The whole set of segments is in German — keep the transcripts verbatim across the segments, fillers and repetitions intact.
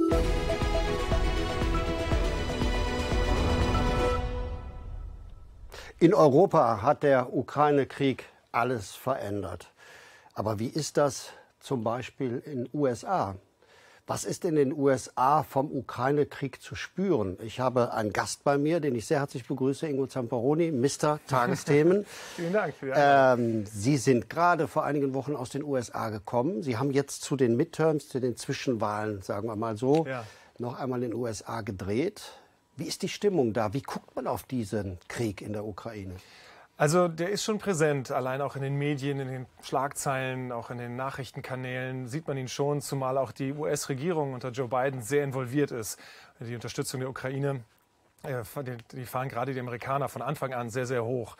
In Europa hat der Ukraine-Krieg alles verändert. Aber wie ist das zum Beispiel in den U S A? Was ist in den U S A vom Ukraine-Krieg zu spüren? Ich habe einen Gast bei mir, den ich sehr herzlich begrüße, Ingo Zamperoni, Mister Tagesthemen. Vielen Dank. Für die Einladung. ähm, Sie sind gerade vor einigen Wochen aus den U S A gekommen. Sie haben jetzt zu den Midterms, zu den Zwischenwahlen, sagen wir mal so, Ja. noch einmal in den U S A gedreht. Wie ist die Stimmung da? Wie guckt man auf diesen Krieg in der Ukraine? Also der ist schon präsent, allein auch in den Medien, in den Schlagzeilen, auch in den Nachrichtenkanälen sieht man ihn schon, zumal auch die U S-Regierung unter Joe Biden sehr involviert ist. Die Unterstützung der Ukraine, äh, die, die fahren gerade die Amerikaner von Anfang an sehr, sehr hoch.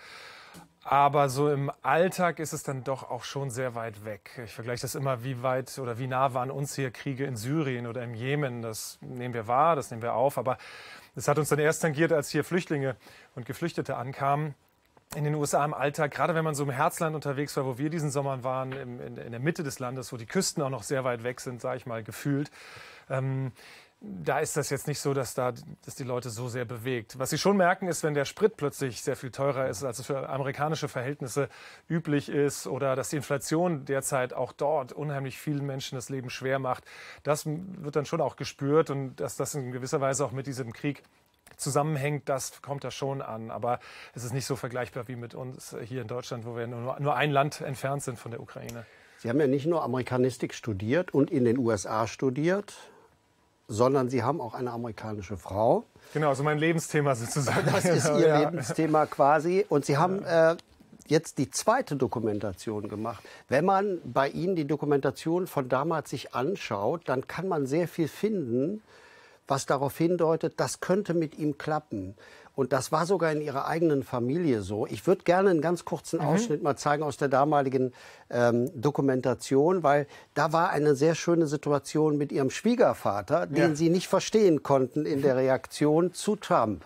Aber so im Alltag ist es dann doch auch schon sehr weit weg. Ich vergleiche das immer, wie weit oder wie nah waren uns hier Kriege in Syrien oder im Jemen. Das nehmen wir wahr, das nehmen wir auf. Aber es hat uns dann erst tangiert, als hier Flüchtlinge und Geflüchtete ankamen. In den U S A im Alltag, gerade wenn man so im Herzland unterwegs war, wo wir diesen Sommer waren, im, in, in der Mitte des Landes, wo die Küsten auch noch sehr weit weg sind, sage ich mal, gefühlt, ähm, da ist das jetzt nicht so, dass, da, dass die Leute so sehr bewegt. Was sie schon merken, ist, wenn der Sprit plötzlich sehr viel teurer ist, als es für amerikanische Verhältnisse üblich ist, oder dass die Inflation derzeit auch dort unheimlich vielen Menschen das Leben schwer macht. Das wird dann schon auch gespürt, und dass das in gewisser Weise auch mit diesem Krieg zusammenhängt, das kommt da schon an. Aber es ist nicht so vergleichbar wie mit uns hier in Deutschland, wo wir nur, nur ein Land entfernt sind von der Ukraine. Sie haben ja nicht nur Amerikanistik studiert und in den U S A studiert, sondern Sie haben auch eine amerikanische Frau. Genau, so mein Lebensthema sozusagen. Das ist Ihr ja. Lebensthema quasi. Und Sie haben äh, jetzt die zweite Dokumentation gemacht. Wenn man bei Ihnen die Dokumentation von damals sich anschaut, dann kann man sehr viel finden, was darauf hindeutet, das könnte mit ihm klappen. Und das war sogar in Ihrer eigenen Familie so. Ich würde gerne einen ganz kurzen Ausschnitt mhm. mal zeigen aus der damaligen ähm, Dokumentation, weil da war eine sehr schöne Situation mit Ihrem Schwiegervater, den ja. Sie nicht verstehen konnten in der Reaktion zu Trump.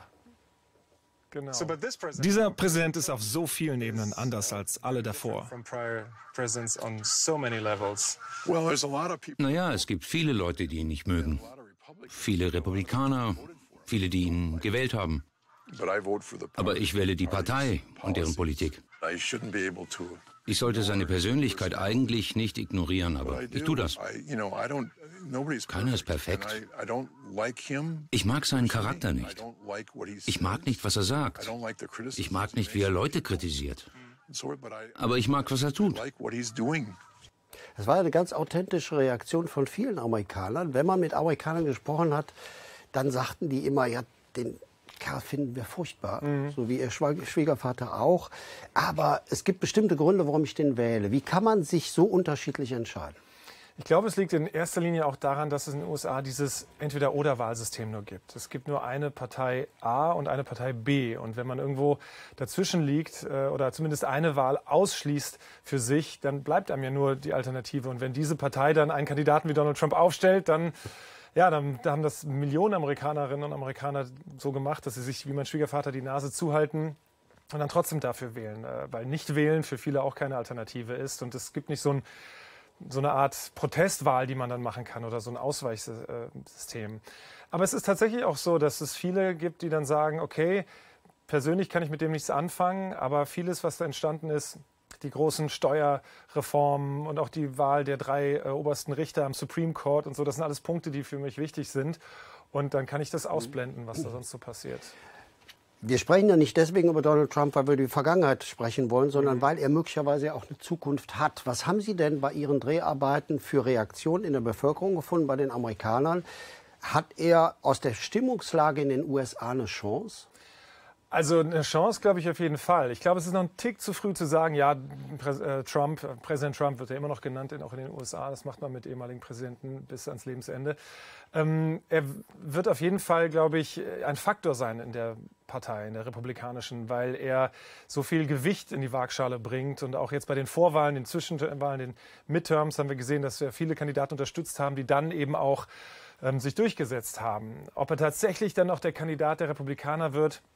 Genau. Dieser Präsident ist auf so vielen Ebenen anders als alle davor. Naja, es gibt viele Leute, die ihn nicht mögen. Viele Republikaner, viele, die ihn gewählt haben. Aber ich wähle die Partei und deren Politik. Ich sollte seine Persönlichkeit eigentlich nicht ignorieren, aber ich tue das. Keiner ist perfekt. Ich mag seinen Charakter nicht. Ich mag nicht, was er sagt. Ich mag nicht, wie er Leute kritisiert. Aber ich mag, was er tut. Das war eine ganz authentische Reaktion von vielen Amerikanern. Wenn man mit Amerikanern gesprochen hat, dann sagten die immer, ja, den Kerl finden wir furchtbar, mhm. so wie ihr Schwiegervater auch. Aber es gibt bestimmte Gründe, warum ich den wähle. Wie kann man sich so unterschiedlich entscheiden? Ich glaube, es liegt in erster Linie auch daran, dass es in den U S A dieses Entweder-oder-Wahlsystem nur gibt. Es gibt nur eine Partei A und eine Partei B. Und wenn man irgendwo dazwischen liegt äh, oder zumindest eine Wahl ausschließt für sich, dann bleibt einem ja nur die Alternative. Und wenn diese Partei dann einen Kandidaten wie Donald Trump aufstellt, dann, ja, dann da haben das Millionen Amerikanerinnen und Amerikaner so gemacht, dass sie sich wie mein Schwiegervater die Nase zuhalten und dann trotzdem dafür wählen. Äh, weil nicht wählen für viele auch keine Alternative ist. Und es gibt nicht so ein so eine Art Protestwahl, die man dann machen kann, oder so ein Ausweichsystem. Aber es ist tatsächlich auch so, dass es viele gibt, die dann sagen, okay, persönlich kann ich mit dem nichts anfangen, aber vieles, was da entstanden ist, die großen Steuerreformen und auch die Wahl der drei äh, obersten Richter am Supreme Court und so, das sind alles Punkte, die für mich wichtig sind. Und dann kann ich das ausblenden, was da sonst so passiert. Wir sprechen ja nicht deswegen über Donald Trump, weil wir über die Vergangenheit sprechen wollen, sondern weil er möglicherweise auch eine Zukunft hat. Was haben Sie denn bei Ihren Dreharbeiten für Reaktionen in der Bevölkerung gefunden, bei den Amerikanern? Hat er aus der Stimmungslage in den U S A eine Chance? Also eine Chance, glaube ich, auf jeden Fall. Ich glaube, es ist noch ein Tick zu früh zu sagen, ja, Prä Trump, Präsident Trump wird ja immer noch genannt, auch in den U S A. Das macht man mit ehemaligen Präsidenten bis ans Lebensende. Ähm, er wird auf jeden Fall, glaube ich, ein Faktor sein in der Partei, in der republikanischen, weil er so viel Gewicht in die Waagschale bringt. Und auch jetzt bei den Vorwahlen, den Zwischenwahlen, den Midterms haben wir gesehen, dass wir viele Kandidaten unterstützt haben, die dann eben auch ähm, sich durchgesetzt haben. Ob er tatsächlich dann auch der Kandidat der Republikaner wird,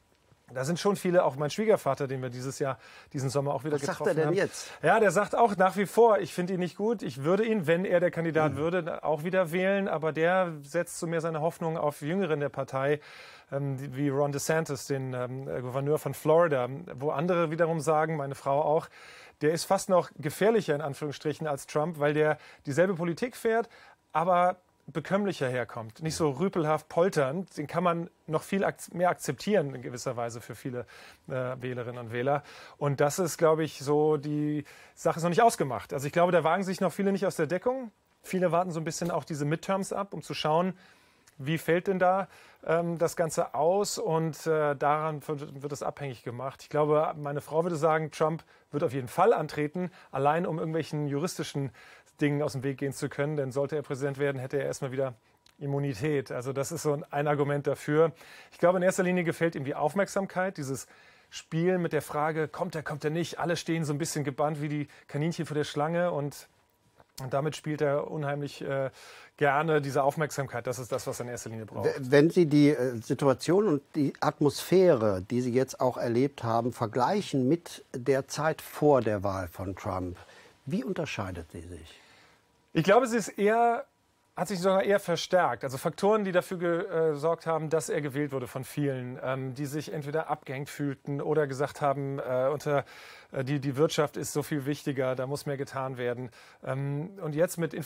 Da sind schon viele, auch mein Schwiegervater, den wir dieses Jahr, diesen Sommer auch wieder Was getroffen haben. sagt er denn jetzt? Ja, der sagt auch nach wie vor, ich finde ihn nicht gut. Ich würde ihn, wenn er der Kandidat mhm. würde, auch wieder wählen. Aber der setzt so mehr seine Hoffnung auf Jüngeren der Partei, ähm, wie Ron DeSantis, den ähm, Gouverneur von Florida. Wo andere wiederum sagen, meine Frau auch, der ist fast noch gefährlicher in Anführungsstrichen als Trump, weil der dieselbe Politik fährt, aber bekömmlicher herkommt, nicht so rüpelhaft polternd. Den kann man noch viel ak- mehr akzeptieren in gewisser Weise für viele äh, Wählerinnen und Wähler. Und das ist, glaube ich, so, die Sache ist noch nicht ausgemacht. Also ich glaube, da wagen sich noch viele nicht aus der Deckung. Viele warten so ein bisschen auch diese Midterms ab, um zu schauen, wie fällt denn da ähm, das Ganze aus? Und äh, daran wird, wird es abhängig gemacht. Ich glaube, meine Frau würde sagen, Trump wird auf jeden Fall antreten, allein um irgendwelchen juristischen Dingen aus dem Weg gehen zu können. Denn sollte er Präsident werden, hätte er erstmal wieder Immunität. Also das ist so ein Argument dafür. Ich glaube, in erster Linie gefällt ihm die Aufmerksamkeit, dieses Spiel mit der Frage, kommt er, kommt er nicht. Alle stehen so ein bisschen gebannt wie die Kaninchen vor der Schlange und Und damit spielt er unheimlich äh, gerne diese Aufmerksamkeit. Das ist das, was er in erster Linie braucht. Wenn Sie die äh, Situation und die Atmosphäre, die Sie jetzt auch erlebt haben, vergleichen mit der Zeit vor der Wahl von Trump, wie unterscheidet sie sich? Ich glaube, sie ist eher, hat sich sogar eher verstärkt. Also Faktoren, die dafür gesorgt haben, dass er gewählt wurde von vielen, ähm, die sich entweder abgehängt fühlten oder gesagt haben, äh, unter, äh, die, die Wirtschaft ist so viel wichtiger, da muss mehr getan werden. Ähm, und jetzt mit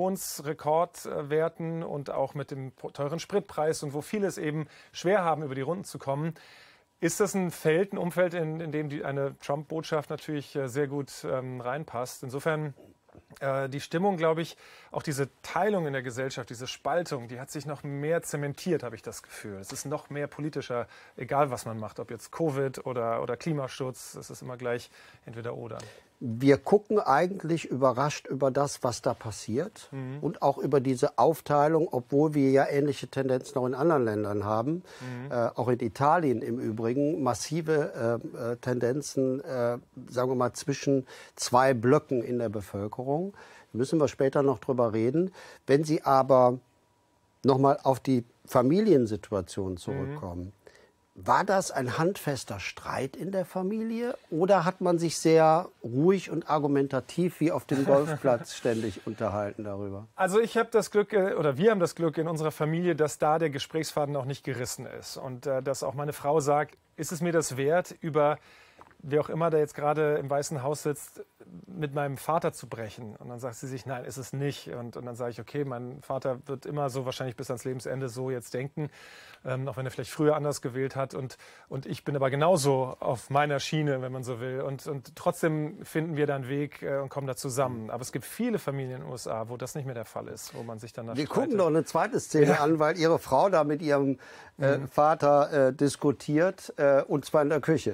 Inflationsrekordwerten und auch mit dem teuren Spritpreis und wo viele es eben schwer haben, über die Runden zu kommen, ist das ein Feld, ein Umfeld, in, in dem die, eine Trump-Botschaft natürlich äh, sehr gut ähm, reinpasst. Insofern die Stimmung, glaube ich, auch diese Teilung in der Gesellschaft, diese Spaltung, die hat sich noch mehr zementiert, habe ich das Gefühl. Es ist noch mehr politischer, egal was man macht, ob jetzt Covid oder, oder Klimaschutz, es ist immer gleich entweder oder. Wir gucken eigentlich überrascht über das, was da passiert mhm. und auch über diese Aufteilung, obwohl wir ja ähnliche Tendenzen auch in anderen Ländern haben, mhm. äh, auch in Italien im Übrigen, massive äh, Tendenzen, äh, sagen wir mal, zwischen zwei Blöcken in der Bevölkerung. Da müssen wir später noch drüber reden. Wenn Sie aber noch mal auf die Familiensituation zurückkommen, mhm. war das ein handfester Streit in der Familie oder hat man sich sehr ruhig und argumentativ wie auf dem Golfplatz ständig unterhalten darüber? Also ich habe das Glück, oder wir haben das Glück in unserer Familie, dass da der Gesprächsfaden auch nicht gerissen ist. Und äh, dass auch meine Frau sagt, ist es mir das wert, über wer auch immer da jetzt gerade im Weißen Haus sitzt, mit meinem Vater zu brechen. Und dann sagt sie sich, nein, ist es nicht. Und, und dann sage ich, okay, mein Vater wird immer so wahrscheinlich bis ans Lebensende so jetzt denken, ähm, auch wenn er vielleicht früher anders gewählt hat. Und, und ich bin aber genauso auf meiner Schiene, wenn man so will. Und, und trotzdem finden wir da einen Weg äh, und kommen da zusammen. Aber es gibt viele Familien in den U S A, wo das nicht mehr der Fall ist, wo man sich dann da Wir streitet. gucken doch eine zweite Szene ja. an, weil Ihre Frau da mit ihrem äh, mhm. Vater äh, diskutiert, äh, und zwar in der Küche.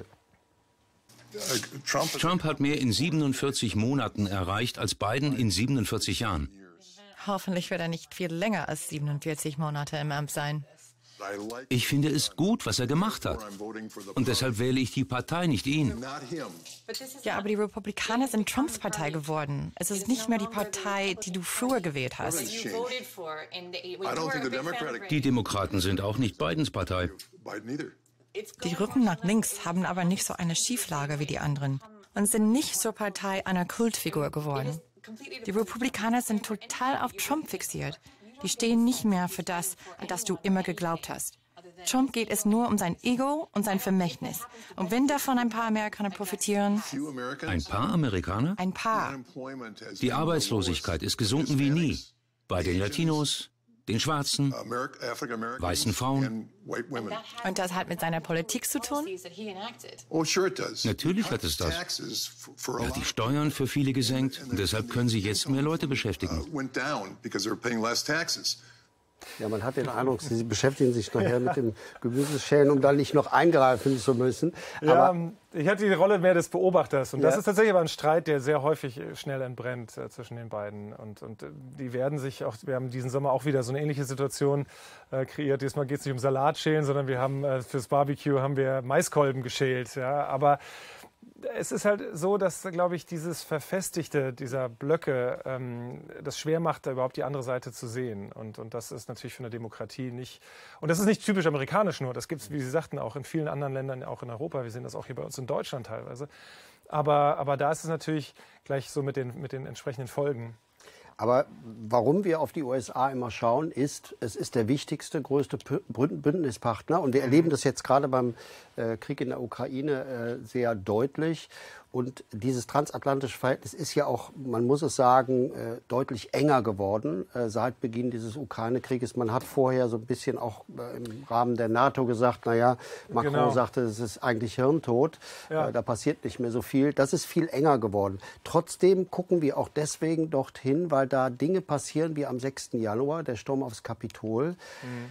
Trump hat mehr in siebenundvierzig Monaten erreicht als Biden in siebenundvierzig Jahren. Hoffentlich wird er nicht viel länger als siebenundvierzig Monate im Amt sein. Ich finde es gut, was er gemacht hat. Und deshalb wähle ich die Partei, nicht ihn. Ja, aber die Republikaner sind Trumps Partei geworden. Es ist nicht mehr die Partei, die du früher gewählt hast. Die Demokraten sind auch nicht Bidens Partei. Die Rücken nach links haben aber nicht so eine Schieflage wie die anderen und sind nicht zur Partei einer Kultfigur geworden. Die Republikaner sind total auf Trump fixiert. Die stehen nicht mehr für das, an das du immer geglaubt hast. Trump geht es nur um sein Ego und sein Vermächtnis. Und wenn davon ein paar Amerikaner profitieren... Ein paar Amerikaner? Ein paar. Die Arbeitslosigkeit ist gesunken wie nie. Bei den Latinos, den Schwarzen, weißen Frauen. Und das hat mit seiner Politik zu tun? Natürlich hat es das. Er hat die Steuern für viele gesenkt und deshalb können sie jetzt mehr Leute beschäftigen. Ja, man hat den Eindruck, Sie beschäftigen sich nachher mit dem Gemüseschälen, um dann nicht noch eingreifen zu müssen. Aber ja, ich hatte die Rolle mehr des Beobachters. Und das ja. ist tatsächlich aber ein Streit, der sehr häufig schnell entbrennt äh, zwischen den beiden. Und, und die werden sich auch, wir haben diesen Sommer auch wieder so eine ähnliche Situation äh, kreiert. Diesmal geht es nicht um Salatschälen, sondern wir haben äh, fürs Barbecue haben wir Maiskolben geschält. Ja. Aber Es ist halt so, dass, glaube ich, dieses Verfestigte dieser Blöcke ähm, das schwer macht, da überhaupt die andere Seite zu sehen. Und, und das ist natürlich für eine Demokratie nicht... Und das ist nicht typisch amerikanisch nur. Das gibt es, wie Sie sagten, auch in vielen anderen Ländern, auch in Europa. Wir sehen das auch hier bei uns in Deutschland teilweise. Aber, aber da ist es natürlich gleich so mit den, mit den entsprechenden Folgen. Aber warum wir auf die U S A immer schauen, ist, es ist der wichtigste, größte Bündnispartner. Und wir erleben das jetzt gerade beim äh, Krieg in der Ukraine äh, sehr deutlich. Und dieses transatlantische Verhältnis ist ja auch, man muss es sagen, äh, deutlich enger geworden äh, seit Beginn dieses Ukraine-Krieges. Man hat vorher so ein bisschen auch äh, im Rahmen der NATO gesagt, naja, Macron genau. sagte, es ist eigentlich Hirntod, ja. äh, da passiert nicht mehr so viel. Das ist viel enger geworden. Trotzdem gucken wir auch deswegen dorthin, weil da Dinge passieren wie am sechsten Januar, der Sturm aufs Kapitol, mhm.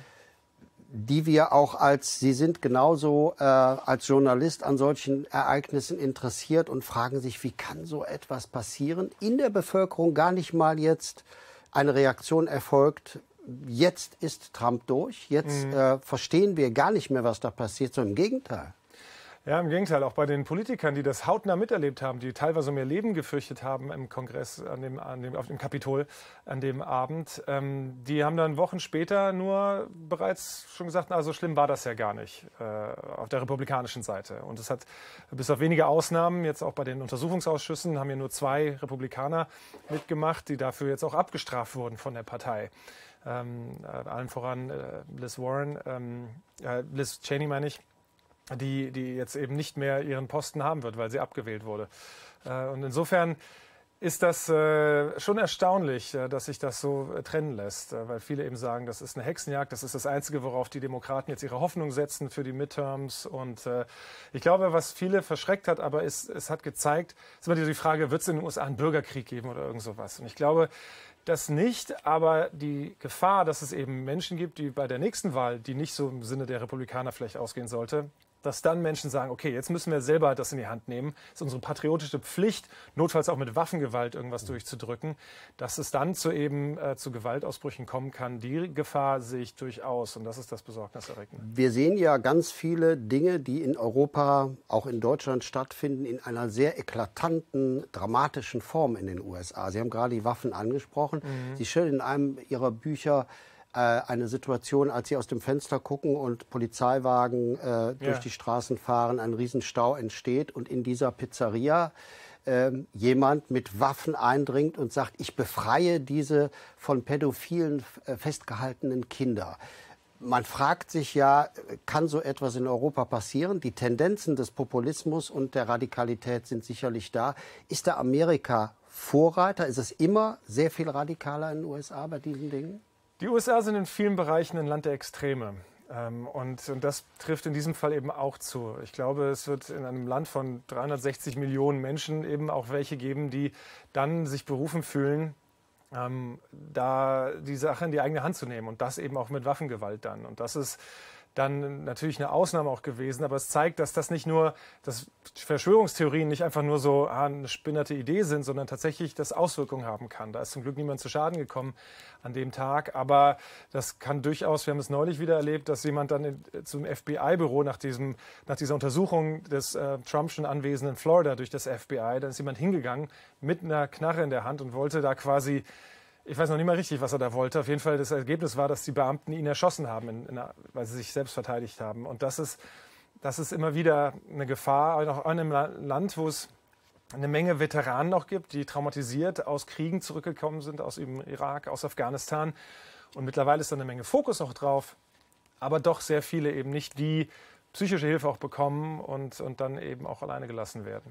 die wir auch als, Sie sind genauso äh, als Journalist an solchen Ereignissen interessiert und fragen sich, wie kann so etwas passieren? In der Bevölkerung gar nicht mal jetzt eine Reaktion erfolgt, jetzt ist Trump durch, jetzt mhm. äh, verstehen wir gar nicht mehr, was da passiert, sondern im Gegenteil. Ja, im Gegenteil, auch bei den Politikern, die das hautnah miterlebt haben, die teilweise um ihr Leben gefürchtet haben im Kongress, an dem, an dem, auf dem Kapitol an dem Abend, ähm, die haben dann Wochen später nur bereits schon gesagt, na, so schlimm war das ja gar nicht äh, auf der republikanischen Seite. Und es hat bis auf wenige Ausnahmen, jetzt auch bei den Untersuchungsausschüssen, haben ja nur zwei Republikaner mitgemacht, die dafür jetzt auch abgestraft wurden von der Partei. Ähm, äh, allen voran äh, Liz Warren, ähm, äh, Liz Cheney meine ich, Die, die jetzt eben nicht mehr ihren Posten haben wird, weil sie abgewählt wurde. Und insofern ist das schon erstaunlich, dass sich das so trennen lässt, weil viele eben sagen, das ist eine Hexenjagd, das ist das Einzige, worauf die Demokraten jetzt ihre Hoffnung setzen für die Midterms. Und ich glaube, was viele verschreckt hat, aber es, es hat gezeigt, es ist immer die Frage, wird es in den U S A einen Bürgerkrieg geben oder irgend sowas? Und ich glaube, das nicht, aber die Gefahr, dass es eben Menschen gibt, die bei der nächsten Wahl, die nicht so im Sinne der Republikaner vielleicht ausgehen sollte, dass dann Menschen sagen, okay, jetzt müssen wir selber das in die Hand nehmen. Es ist unsere patriotische Pflicht, notfalls auch mit Waffengewalt irgendwas durchzudrücken. Dass es dann zu eben äh, zu Gewaltausbrüchen kommen kann, die Gefahr sehe ich durchaus. Und das ist das Besorgniserregende. Wir sehen ja ganz viele Dinge, die in Europa, auch in Deutschland stattfinden, in einer sehr eklatanten, dramatischen Form in den U S A. Sie haben gerade die Waffen angesprochen. Mhm. Sie schildern in einem Ihrer Bücher eine Situation, als Sie aus dem Fenster gucken und Polizeiwagen äh, durch ja. die Straßen fahren, ein Riesenstau entsteht und in dieser Pizzeria äh, jemand mit Waffen eindringt und sagt, ich befreie diese von Pädophilen äh, festgehaltenen Kinder. Man fragt sich ja, kann so etwas in Europa passieren? Die Tendenzen des Populismus und der Radikalität sind sicherlich da. Ist da Amerika Vorreiter? Ist es immer sehr viel radikaler in den U S A bei diesen Dingen? Die U S A sind in vielen Bereichen ein Land der Extreme. Ähm, und, und das trifft in diesem Fall eben auch zu. Ich glaube, es wird in einem Land von dreihundertsechzig Millionen Menschen eben auch welche geben, die dann sich berufen fühlen, ähm, da die Sache in die eigene Hand zu nehmen. Und das eben auch mit Waffengewalt dann. Und das ist dann natürlich eine Ausnahme auch gewesen, aber es zeigt, dass das nicht nur, dass Verschwörungstheorien nicht einfach nur so ah, eine spinnerte Idee sind, sondern tatsächlich das Auswirkungen haben kann. Da ist zum Glück niemand zu Schaden gekommen an dem Tag, aber das kann durchaus, wir haben es neulich wieder erlebt, dass jemand dann in, zum F B I-Büro nach, diesem, nach dieser Untersuchung des äh, Trumpschen Anwesens in Florida durch das F B I, dann ist jemand hingegangen mit einer Knarre in der Hand und wollte da quasi, ich weiß noch nicht mal richtig, was er da wollte. Auf jeden Fall, das Ergebnis war, dass die Beamten ihn erschossen haben, in, in einer, weil sie sich selbst verteidigt haben. Und das ist, das ist immer wieder eine Gefahr, auch in einem Land, wo es eine Menge Veteranen noch gibt, die traumatisiert aus Kriegen zurückgekommen sind, aus dem Irak, aus Afghanistan. Und mittlerweile ist da eine Menge Fokus auch drauf, aber doch sehr viele eben nicht, die psychische Hilfe auch bekommen und, und dann eben auch alleine gelassen werden.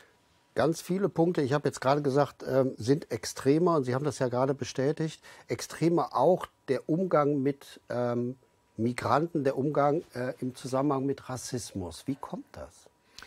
Ganz viele Punkte, ich habe jetzt gerade gesagt, ähm, sind extremer, und Sie haben das ja gerade bestätigt, extremer auch der Umgang mit ähm, Migranten, der Umgang äh, im Zusammenhang mit Rassismus. Wie kommt das?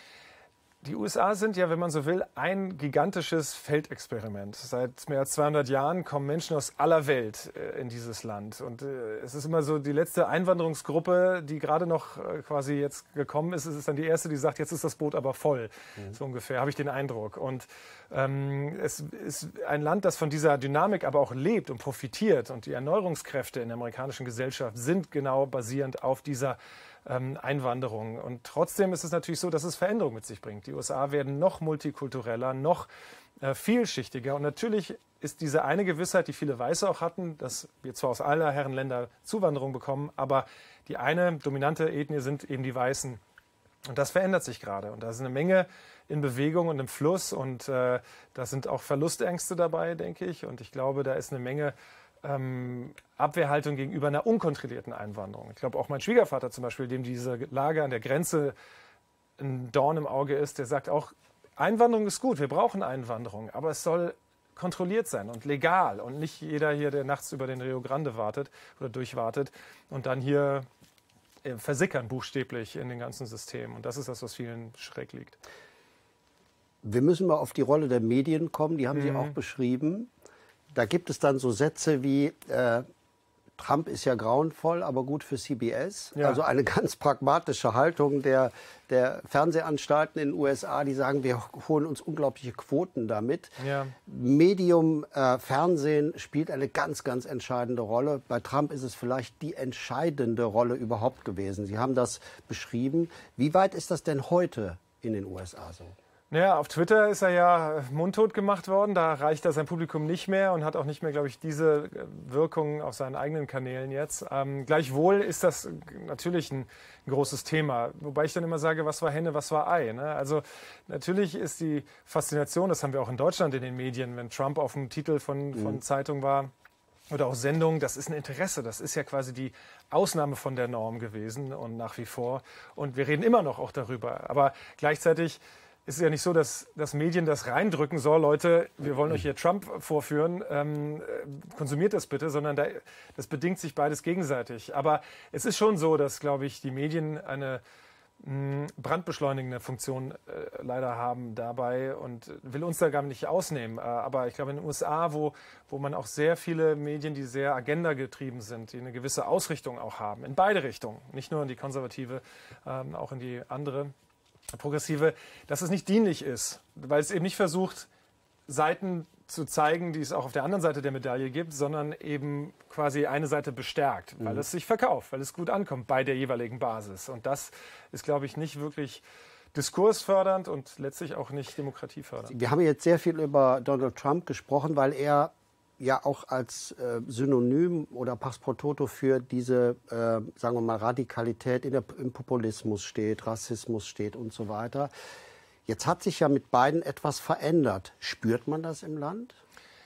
Die U S A sind ja, wenn man so will, ein gigantisches Feldexperiment. Seit mehr als zweihundert Jahren kommen Menschen aus aller Welt äh, in dieses Land. Und äh, es ist immer so, die letzte Einwanderungsgruppe, die gerade noch äh, quasi jetzt gekommen ist, ist dann die erste, die sagt, jetzt ist das Boot aber voll. Mhm. So ungefähr, habe ich den Eindruck. Und ähm, es ist ein Land, das von dieser Dynamik aber auch lebt und profitiert. Und die Erneuerungskräfte in der amerikanischen Gesellschaft sind genau basierend auf dieser ähm, Einwanderung. Und trotzdem ist es natürlich so, dass es Veränderung mit sich bringt. Die U S A werden noch multikultureller, noch äh, vielschichtiger. Und natürlich ist diese eine Gewissheit, die viele Weiße auch hatten, dass wir zwar aus aller Herren Länder Zuwanderung bekommen, aber die eine dominante Ethnie sind eben die Weißen. Und das verändert sich gerade. Und da ist eine Menge in Bewegung und im Fluss. Und äh, da sind auch Verlustängste dabei, denke ich. Und ich glaube, da ist eine Menge ähm, Abwehrhaltung gegenüber einer unkontrollierten Einwanderung. Ich glaube, auch mein Schwiegervater zum Beispiel, dem diese Lage an der Grenze ein Dorn im Auge ist, der sagt auch, Einwanderung ist gut, wir brauchen Einwanderung. Aber es soll kontrolliert sein und legal. Und nicht jeder hier, der nachts über den Rio Grande wartet oder durchwartet und dann hier versickern buchstäblich in den ganzen Systemen. Und das ist das, was vielen schräg liegt. Wir müssen mal auf die Rolle der Medien kommen. Die haben mhm. Sie auch beschrieben. Da gibt es dann so Sätze wie, äh, Trump ist ja grauenvoll, aber gut für C B S. Ja. Also eine ganz pragmatische Haltung der, der Fernsehanstalten in den U S A, die sagen, wir holen uns unglaubliche Quoten damit. Ja. Medium äh, Fernsehen spielt eine ganz, ganz entscheidende Rolle. Bei Trump ist es vielleicht die entscheidende Rolle überhaupt gewesen. Sie haben das beschrieben. Wie weit ist das denn heute in den U S A so? Naja, auf Twitter ist er ja mundtot gemacht worden. Da erreicht er sein Publikum nicht mehr und hat auch nicht mehr, glaube ich, diese Wirkung auf seinen eigenen Kanälen jetzt. Ähm, gleichwohl ist das natürlich ein, ein großes Thema. Wobei ich dann immer sage, was war Henne, was war Ei. Ne? Also natürlich ist die Faszination, das haben wir auch in Deutschland in den Medien, wenn Trump auf dem Titel von, von mhm. Zeitung war oder auch Sendung, das ist ein Interesse. Das ist ja quasi die Ausnahme von der Norm gewesen und nach wie vor. Und wir reden immer noch auch darüber. Aber gleichzeitig ist es ja nicht so, dass, dass Medien das reindrücken, so Leute, wir wollen euch hier Trump vorführen, ähm, konsumiert das bitte, sondern da, das bedingt sich beides gegenseitig. Aber es ist schon so, dass, glaube ich, die Medien eine mh, brandbeschleunigende Funktion äh, leider haben dabei und will uns da gar nicht ausnehmen. Äh, aber ich glaube, in den U S A, wo, wo man auch sehr viele Medien, die sehr agendagetrieben sind, die eine gewisse Ausrichtung auch haben, in beide Richtungen, nicht nur in die konservative, ähm, auch in die andere, progressive, dass es nicht dienlich ist, weil es eben nicht versucht, Seiten zu zeigen, die es auch auf der anderen Seite der Medaille gibt, sondern eben quasi eine Seite bestärkt, weil mhm. es sich verkauft, weil es gut ankommt bei der jeweiligen Basis. Und das ist, glaube ich, nicht wirklich diskursfördernd und letztlich auch nicht demokratiefördernd. Wir haben jetzt sehr viel über Donald Trump gesprochen, weil er ja auch als äh, Synonym oder Passepartout für diese, äh, sagen wir mal, Radikalität in der, im Populismus steht, Rassismus steht und so weiter. Jetzt hat sich ja mit beiden etwas verändert. Spürt man das im Land?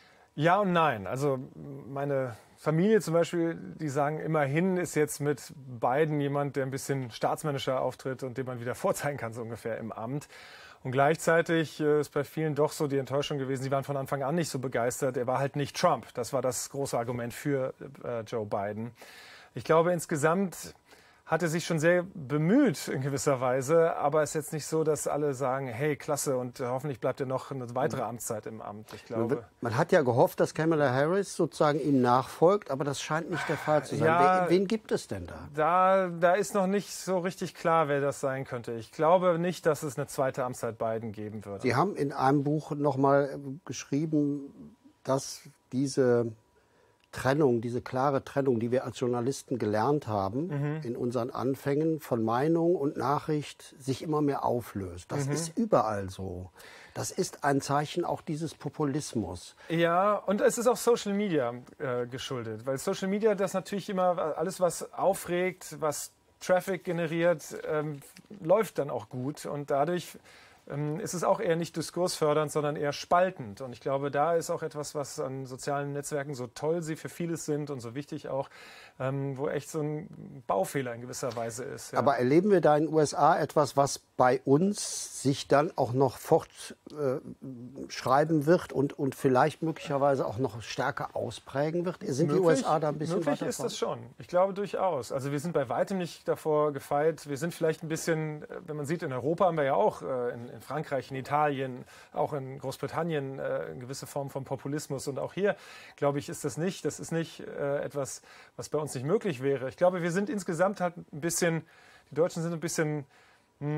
Ja und nein. Also meine Familie zum Beispiel, die sagen, immerhin ist jetzt mit Biden jemand, der ein bisschen staatsmännischer auftritt und den man wieder vorzeigen kann, so ungefähr im Amt. Und gleichzeitig äh, ist bei vielen doch so die Enttäuschung gewesen, sie waren von Anfang an nicht so begeistert. Er war halt nicht Trump. Das war das große Argument für äh, Joe Biden. Ich glaube, insgesamt hat er sich schon sehr bemüht in gewisser Weise. Aber es ist jetzt nicht so, dass alle sagen, hey, klasse, und hoffentlich bleibt er noch eine weitere Amtszeit im Amt. Ich glaube, man, man hat ja gehofft, dass Kamala Harris sozusagen ihm nachfolgt, aber das scheint nicht der Fall zu sein. Ja, wen, wen gibt es denn da? da? Da ist noch nicht so richtig klar, wer das sein könnte. Ich glaube nicht, dass es eine zweite Amtszeit Biden geben würde. Sie haben in einem Buch noch mal geschrieben, dass diese Trennung, diese klare Trennung, die wir als Journalisten gelernt haben, mhm. in unseren Anfängen von Meinung und Nachricht sich immer mehr auflöst. Das mhm. ist überall so. Das ist ein Zeichen auch dieses Populismus. Ja, und es ist auch Social Media äh, geschuldet, weil Social Media das natürlich immer, alles was aufregt, was Traffic generiert, ähm, läuft dann auch gut und dadurch ist es auch eher nicht diskursfördernd, sondern eher spaltend. Und ich glaube, da ist auch etwas, was an sozialen Netzwerken, so toll sie für vieles sind und so wichtig auch, ähm, wo echt so ein Baufehler in gewisser Weise ist. Ja. Aber erleben wir da in den U S A etwas, was bei uns sich dann auch noch fortschreiben äh, wird und, und vielleicht möglicherweise auch noch stärker ausprägen wird? Sind möglich, die U S A da ein bisschen möglich ist das schon. Ich glaube durchaus. Also wir sind bei weitem nicht davor gefeit. Wir sind vielleicht ein bisschen, wenn man sieht, in Europa haben wir ja auch äh, in, in Frankreich, in Italien, auch in Großbritannien äh, eine gewisse Form von Populismus. Und auch hier, glaube ich, ist das nicht. Das ist nicht äh, etwas, was bei uns nicht möglich wäre. Ich glaube, wir sind insgesamt halt ein bisschen, die Deutschen sind ein bisschen mh,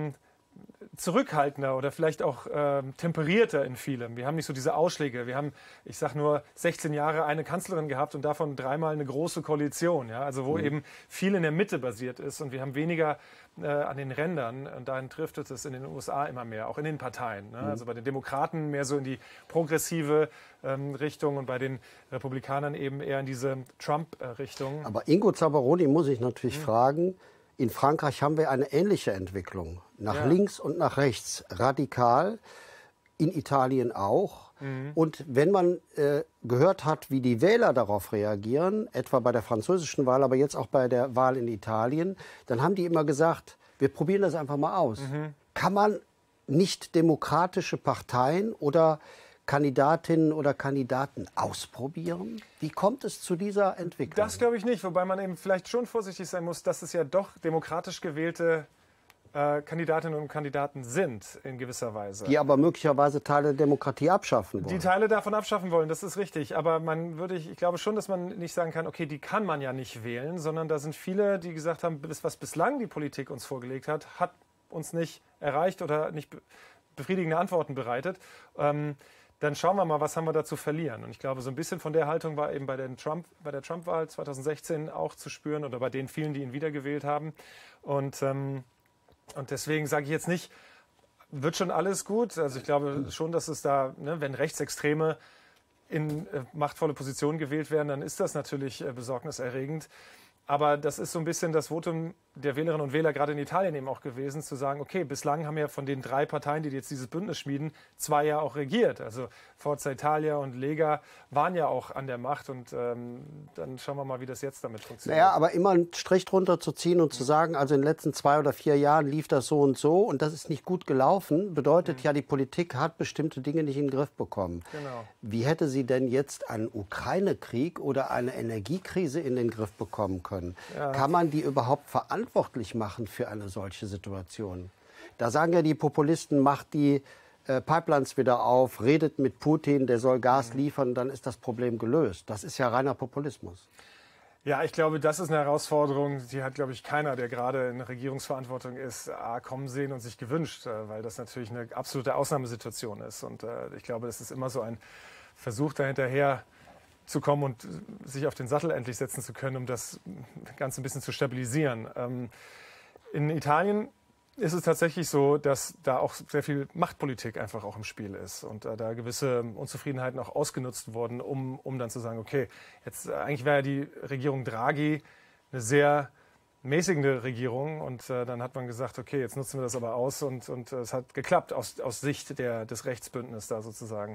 zurückhaltender oder vielleicht auch äh, temperierter in vielem. Wir haben nicht so diese Ausschläge. Wir haben, ich sage nur, sechzehn Jahre eine Kanzlerin gehabt und davon dreimal eine große Koalition. Ja? Also wo mhm. eben viel in der Mitte basiert ist und wir haben weniger äh, an den Rändern. Und dahin trifft es in den U S A immer mehr, auch in den Parteien. Ne? Mhm. Also bei den Demokraten mehr so in die progressive ähm, Richtung und bei den Republikanern eben eher in diese Trump-Richtung. Aber Ingo Zamperoni muss ich natürlich mhm. fragen, in Frankreich haben wir eine ähnliche Entwicklung. Nach ja. links und nach rechts radikal, in Italien auch. Mhm. Und wenn man äh, gehört hat, wie die Wähler darauf reagieren, etwa bei der französischen Wahl, aber jetzt auch bei der Wahl in Italien, dann haben die immer gesagt, wir probieren das einfach mal aus. Mhm. Kann man nicht demokratische Parteien oder Kandidatinnen oder Kandidaten ausprobieren? Wie kommt es zu dieser Entwicklung? Das glaube ich nicht, wobei man eben vielleicht schon vorsichtig sein muss, dass es ja doch demokratisch gewählte äh, Kandidatinnen und Kandidaten sind, in gewisser Weise. Die aber möglicherweise Teile der Demokratie abschaffen wollen. Die Teile davon abschaffen wollen, das ist richtig. Aber man würde, ich glaube schon, dass man nicht sagen kann, okay, die kann man ja nicht wählen, sondern da sind viele, die gesagt haben, was bislang die Politik uns vorgelegt hat, hat uns nicht erreicht oder nicht befriedigende Antworten bereitet. Ähm, Dann schauen wir mal, was haben wir da zu verlieren. Und ich glaube, so ein bisschen von der Haltung war eben bei, den Trump, bei der Trump-Wahl zwanzig sechzehn auch zu spüren oder bei den vielen, die ihn wiedergewählt haben. Und, ähm, und deswegen sage ich jetzt nicht, wird schon alles gut. Also ich glaube schon, dass es da, ne, wenn Rechtsextreme in äh, machtvolle Positionen gewählt werden, dann ist das natürlich äh, besorgniserregend. Aber das ist so ein bisschen das Votum der Wählerinnen und Wähler gerade in Italien eben auch gewesen, zu sagen, okay, bislang haben ja von den drei Parteien, die jetzt dieses Bündnis schmieden, zwei ja auch regiert. Also Forza Italia und Lega waren ja auch an der Macht und ähm, dann schauen wir mal, wie das jetzt damit funktioniert. Naja, aber immer einen Strich drunter zu ziehen und zu sagen, also in den letzten zwei oder vier Jahren lief das so und so und das ist nicht gut gelaufen, bedeutet mhm. ja, die Politik hat bestimmte Dinge nicht in den Griff bekommen. Genau. Wie hätte sie denn jetzt einen Ukraine-Krieg oder eine Energiekrise in den Griff bekommen können? Ja. Kann man die überhaupt verantwortlich machen für eine solche Situation? Da sagen ja die Populisten, macht die äh, Pipelines wieder auf, redet mit Putin, der soll Gas liefern, dann ist das Problem gelöst. Das ist ja reiner Populismus. Ja, ich glaube, das ist eine Herausforderung, die hat, glaube ich, keiner, der gerade in Regierungsverantwortung ist, A, kommen sehen und sich gewünscht, weil das natürlich eine absolute Ausnahmesituation ist. Und äh, ich glaube, es ist immer so ein Versuch dahinterher zu kommen und sich auf den Sattel endlich setzen zu können, um das Ganze ein bisschen zu stabilisieren. Ähm, in Italien ist es tatsächlich so, dass da auch sehr viel Machtpolitik einfach auch im Spiel ist und äh, da gewisse Unzufriedenheiten auch ausgenutzt wurden, um, um dann zu sagen, okay, jetzt äh, eigentlich wäre ja die Regierung Draghi eine sehr mäßigende Regierung und äh, dann hat man gesagt, okay, jetzt nutzen wir das aber aus und, und äh, es hat geklappt aus, aus Sicht der, des Rechtsbündnisses da sozusagen.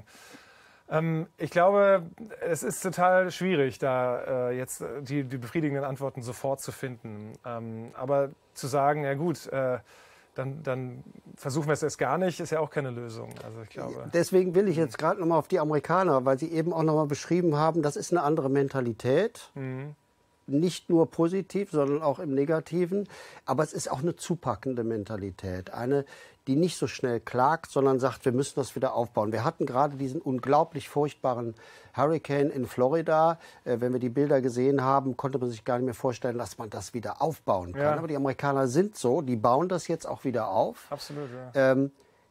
Ähm, ich glaube, es ist total schwierig, da äh, jetzt die, die befriedigenden Antworten sofort zu finden. Ähm, aber zu sagen, ja gut, äh, dann, dann versuchen wir es erst gar nicht, ist ja auch keine Lösung. Also ich glaube. Deswegen will ich jetzt gerade noch mal auf die Amerikaner, weil Sie eben auch noch mal beschrieben haben, das ist eine andere Mentalität. Mhm. Nicht nur positiv, sondern auch im Negativen. Aber es ist auch eine zupackende Mentalität. Eine, die nicht so schnell klagt, sondern sagt, wir müssen das wieder aufbauen. Wir hatten gerade diesen unglaublich furchtbaren Hurricane in Florida. Äh, wenn wir die Bilder gesehen haben, konnte man sich gar nicht mehr vorstellen, dass man das wieder aufbauen kann. Ja. Aber die Amerikaner sind so, die bauen das jetzt auch wieder auf. Absolut, ja. Ähm,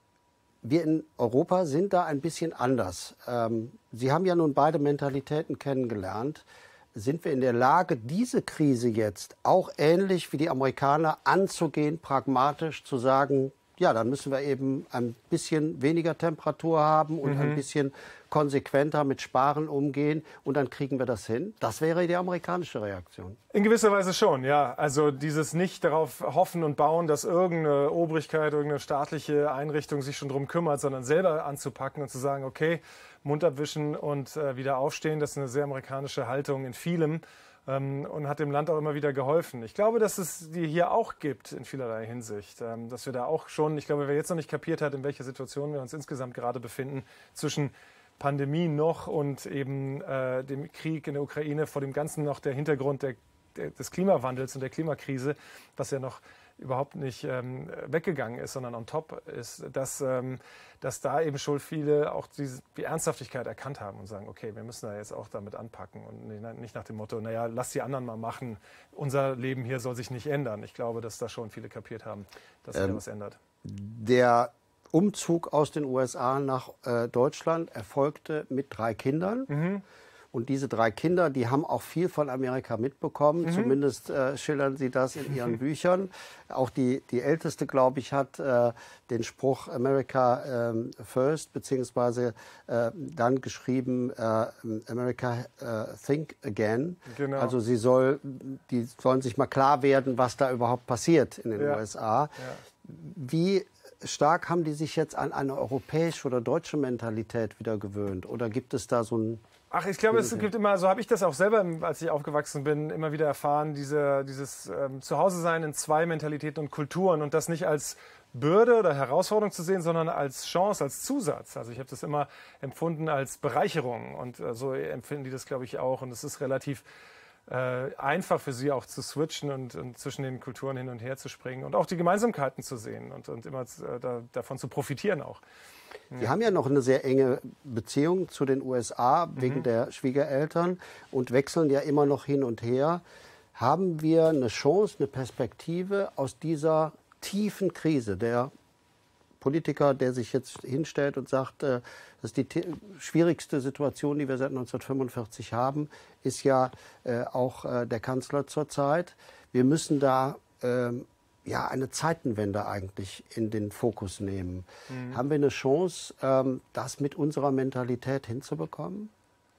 wir in Europa sind da ein bisschen anders. Ähm, Sie haben ja nun beide Mentalitäten kennengelernt. Sind wir in der Lage, diese Krise jetzt auch ähnlich wie die Amerikaner anzugehen, pragmatisch zu sagen, ja, dann müssen wir eben ein bisschen weniger Temperatur haben und mhm. ein bisschen konsequenter mit Sparen umgehen und dann kriegen wir das hin? Das wäre die amerikanische Reaktion. In gewisser Weise schon, ja. Also dieses nicht darauf hoffen und bauen, dass irgendeine Obrigkeit, irgendeine staatliche Einrichtung sich schon drum kümmert, sondern selber anzupacken und zu sagen, okay, Mund abwischen und äh, wieder aufstehen. Das ist eine sehr amerikanische Haltung in vielem ähm, und hat dem Land auch immer wieder geholfen. Ich glaube, dass es die hier auch gibt in vielerlei Hinsicht. Ähm, dass wir da auch schon, ich glaube, wer jetzt noch nicht kapiert hat, in welcher Situation wir uns insgesamt gerade befinden, zwischen Pandemie noch und eben äh, dem Krieg in der Ukraine, vor dem Ganzen noch der Hintergrund der, der, des Klimawandels und der Klimakrise, was ja noch überhaupt nicht ähm, weggegangen ist, sondern on top ist, dass, ähm, dass da eben schon viele auch diese, die Ernsthaftigkeit erkannt haben und sagen, okay, wir müssen da jetzt auch damit anpacken und nicht nach dem Motto, naja, lass die anderen mal machen, unser Leben hier soll sich nicht ändern. Ich glaube, dass da schon viele kapiert haben, dass sich ähm, da was ändert. Der Umzug aus den U S A nach äh, Deutschland erfolgte mit drei Kindern. Mhm. Und diese drei Kinder, die haben auch viel von Amerika mitbekommen. Mhm. Zumindest äh, schildern sie das in ihren Büchern. Auch die, die Älteste, glaube ich, hat äh, den Spruch America ähm, First, beziehungsweise äh, dann geschrieben äh, America äh, Think Again. Genau. Also sie soll, die sollen sich mal klar werden, was da überhaupt passiert in den ja. U S A. Ja. Wie stark haben die sich jetzt an eine europäische oder deutsche Mentalität wieder gewöhnt? Oder gibt es da so ein... Ach, ich glaube, es gibt immer, so habe ich das auch selber, als ich aufgewachsen bin, immer wieder erfahren, diese, dieses ähm, Zuhause-Sein in zwei Mentalitäten und Kulturen und das nicht als Bürde oder Herausforderung zu sehen, sondern als Chance, als Zusatz. Also ich habe das immer empfunden als Bereicherung und äh, so empfinden die das, glaube ich, auch. Und es ist relativ äh, einfach für sie auch zu switchen und, und zwischen den Kulturen hin und her zu springen und auch die Gemeinsamkeiten zu sehen und, und immer äh, da, davon zu profitieren auch. Sie ja. haben ja noch eine sehr enge Beziehung zu den U S A wegen mhm. der Schwiegereltern und wechseln ja immer noch hin und her. Haben wir eine Chance, eine Perspektive aus dieser tiefen Krise? Der Politiker, der sich jetzt hinstellt und sagt, das ist die schwierigste Situation, die wir seit neunzehnhundertfünfundvierzig haben, ist ja auch der Kanzler zurzeit. Wir müssen da ja, eine Zeitenwende eigentlich in den Fokus nehmen. Mhm. Haben wir eine Chance, ähm, das mit unserer Mentalität hinzubekommen?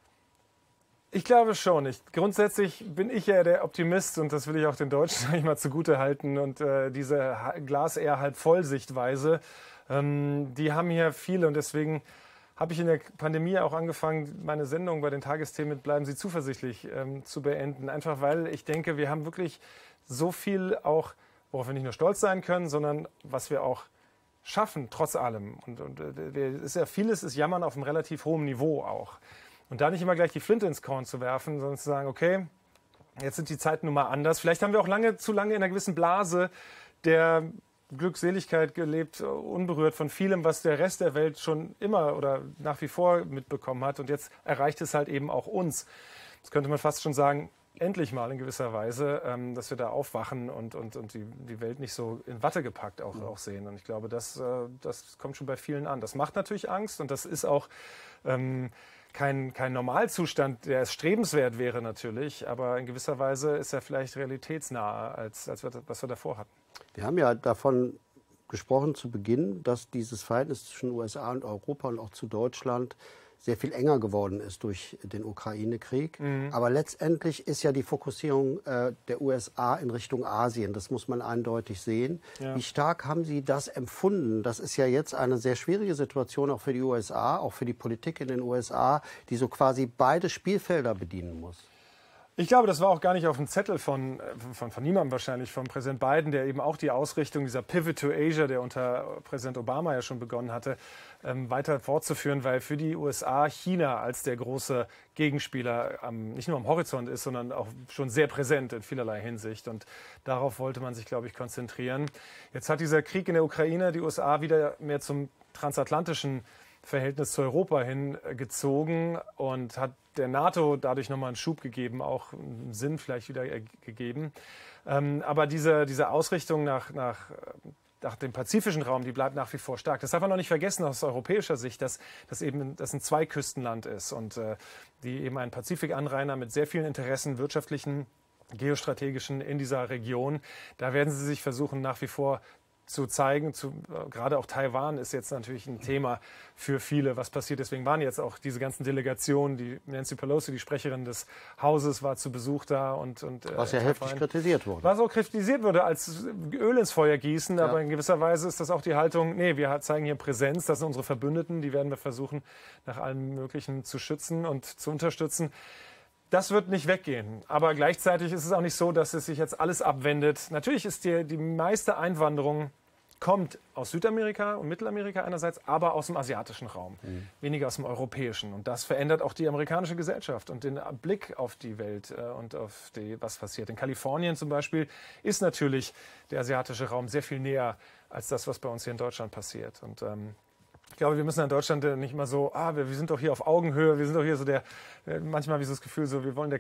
Ich glaube schon. Ich, grundsätzlich bin ich ja der Optimist und das will ich auch den Deutschen eigentlich mal zugute halten. Und äh, diese Glas eher halb voll Sichtweise, ähm, die haben hier viele und deswegen habe ich in der Pandemie auch angefangen, meine Sendung bei den Tagesthemen mit Bleiben Sie zuversichtlich ähm, zu beenden. Einfach weil ich denke, wir haben wirklich so viel auch, worauf wir nicht nur stolz sein können, sondern was wir auch schaffen, trotz allem. Und, und äh, ist ja, vieles ist Jammern auf einem relativ hohen Niveau auch. Und da nicht immer gleich die Flinte ins Korn zu werfen, sondern zu sagen, okay, jetzt sind die Zeiten nun mal anders. Vielleicht haben wir auch lange, zu lange in einer gewissen Blase der Glückseligkeit gelebt, unberührt von vielem, was der Rest der Welt schon immer oder nach wie vor mitbekommen hat. Und jetzt erreicht es halt eben auch uns. Das könnte man fast schon sagen, endlich mal in gewisser Weise, ähm, dass wir da aufwachen und, und, und die, die Welt nicht so in Watte gepackt auch, auch sehen. Und ich glaube, das, äh, das kommt schon bei vielen an. Das macht natürlich Angst und das ist auch ähm, kein, kein Normalzustand, der strebenswert wäre natürlich, aber in gewisser Weise ist er vielleicht realitätsnaher, als, als wir, was wir davor hatten. Wir haben ja davon gesprochen zu Beginn, dass dieses Verhältnis zwischen U S A und Europa und auch zu Deutschland sehr viel enger geworden ist durch den Ukraine-Krieg. Mhm. Aber letztendlich ist ja die Fokussierung äh, der U S A in Richtung Asien. Das muss man eindeutig sehen. Ja. Wie stark haben Sie das empfunden? Das ist ja jetzt eine sehr schwierige Situation auch für die U S A, auch für die Politik in den U S A, die so quasi beide Spielfelder bedienen muss. Ich glaube, das war auch gar nicht auf dem Zettel von, von, von niemandem wahrscheinlich, von Präsident Biden, der eben auch die Ausrichtung dieser Pivot to Asia, der unter Präsident Obama ja schon begonnen hatte, ähm, weiter fortzuführen, weil für die U S A China als der große Gegenspieler ähm, nicht nur am Horizont ist, sondern auch schon sehr präsent in vielerlei Hinsicht. Und darauf wollte man sich, glaube ich, konzentrieren. Jetzt hat dieser Krieg in der Ukraine die U S A wieder mehr zum transatlantischen Verhältnis zu Europa hingezogen und hat der NATO dadurch nochmal einen Schub gegeben, auch einen Sinn vielleicht wieder gegeben. Ähm, aber diese, diese Ausrichtung nach, nach, nach dem pazifischen Raum, die bleibt nach wie vor stark. Das darf man noch nicht vergessen aus europäischer Sicht, dass das eben das ein Zweiküstenland ist und äh, die eben ein Pazifikanrainer mit sehr vielen Interessen, wirtschaftlichen, geostrategischen in dieser Region. Da werden sie sich versuchen, nach wie vor zu zeigen, zu, äh, gerade auch Taiwan ist jetzt natürlich ein Thema für viele, was passiert. Deswegen waren jetzt auch diese ganzen Delegationen, die Nancy Pelosi, die Sprecherin des Hauses, war zu Besuch da. Und, und, äh, was ja heftig kritisiert wurde. Was auch kritisiert wurde, als Öl ins Feuer gießen. Ja. Aber in gewisser Weise ist das auch die Haltung, nee, wir zeigen hier Präsenz, das sind unsere Verbündeten, die werden wir versuchen, nach allem Möglichen zu schützen und zu unterstützen. Das wird nicht weggehen. Aber gleichzeitig ist es auch nicht so, dass es sich jetzt alles abwendet. Natürlich ist die, die meiste Einwanderung kommt aus Südamerika und Mittelamerika einerseits, aber aus dem asiatischen Raum, mhm. weniger aus dem europäischen. Und das verändert auch die amerikanische Gesellschaft und den Blick auf die Welt äh, und auf die, was passiert. In Kalifornien zum Beispiel ist natürlich der asiatische Raum sehr viel näher als das, was bei uns hier in Deutschland passiert. Und ähm, ich glaube, wir müssen in Deutschland nicht immer so, ah, wir, wir sind doch hier auf Augenhöhe, wir sind doch hier so der, manchmal habe ich so das Gefühl, so, wir wollen der,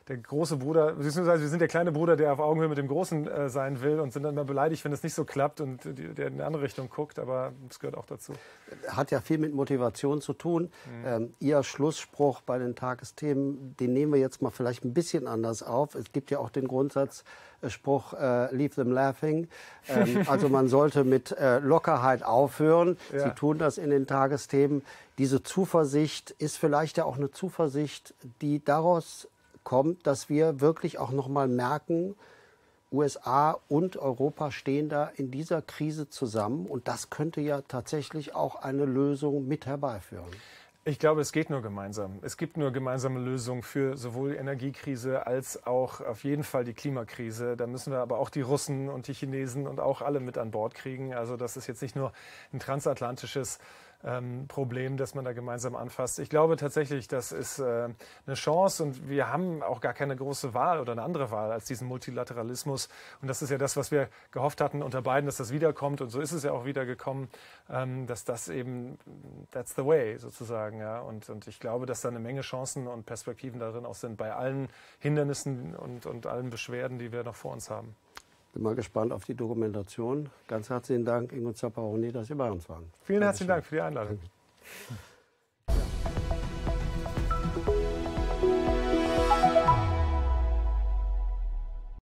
der große Bruder, beziehungsweise wir sind der kleine Bruder, der auf Augenhöhe mit dem Großen äh, sein will und sind dann immer beleidigt, wenn es nicht so klappt und die, der in eine andere Richtung guckt, aber das gehört auch dazu. Hat ja viel mit Motivation zu tun. Mhm. Ähm, Ihr Schlussspruch bei den Tagesthemen, den nehmen wir jetzt mal vielleicht ein bisschen anders auf. Es gibt ja auch den Grundsatzspruch, äh, leave them laughing. Ähm, also man sollte mit äh, Lockerheit aufhören. Ja. Sie tun das in den Tagesthemen. Diese Zuversicht ist vielleicht ja auch eine Zuversicht, die daraus kommt, dass wir wirklich auch noch mal merken, U S A und Europa stehen da in dieser Krise zusammen. Und das könnte ja tatsächlich auch eine Lösung mit herbeiführen. Ich glaube, es geht nur gemeinsam. Es gibt nur gemeinsame Lösungen für sowohl die Energiekrise als auch auf jeden Fall die Klimakrise. Da müssen wir aber auch die Russen und die Chinesen und auch alle mit an Bord kriegen. Also das ist jetzt nicht nur ein transatlantisches ähm, Problem, das man da gemeinsam anfasst. Ich glaube tatsächlich, das ist äh, eine Chance und wir haben auch gar keine große Wahl oder eine andere Wahl als diesen Multilateralismus. Und das ist ja das, was wir gehofft hatten unter Biden, dass das wiederkommt. Und so ist es ja auch wieder gekommen, ähm, dass das eben, that's the way sozusagen. Ja. Und, und ich glaube, dass da eine Menge Chancen und Perspektiven darin auch sind, bei allen Hindernissen und, und allen Beschwerden, die wir noch vor uns haben. Bin mal gespannt auf die Dokumentation. Ganz herzlichen Dank, Ingo Zapparoni, dass Sie bei uns waren. Vielen herzlichen Dank für die Einladung.